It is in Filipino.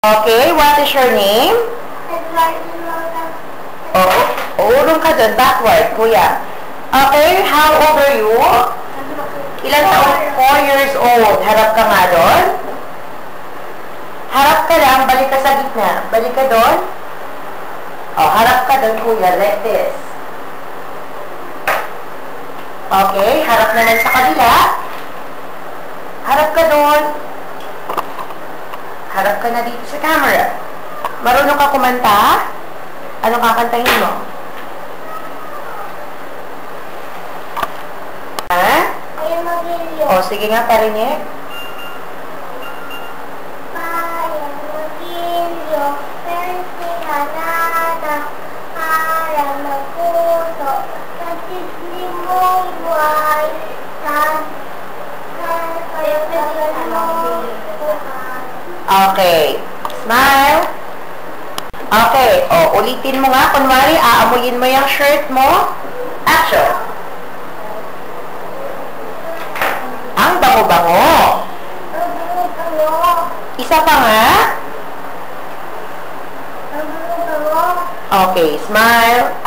Okay, what is your name? Urong ka dun, backward, kuya. Okay, how old are you? Ilan taon? 4 years old. Harap ka nga doon. Harap ka lang, balik ka sa gitna. Balik ka doon. Harap ka doon, kuya, like this. Okay, harap naman sa kabila. Harap ka doon. Harap ka na dito sa camera. Marunong ka kumanta? Ano kakantahin mo? Ha? Sige nga, parinig. Okay. Smile. Okay. Ulitin mo nga. Kunwari, aamuyin mo yung shirt mo. Action. Ang bango-bango. Isa pa nga. Okay. Smile.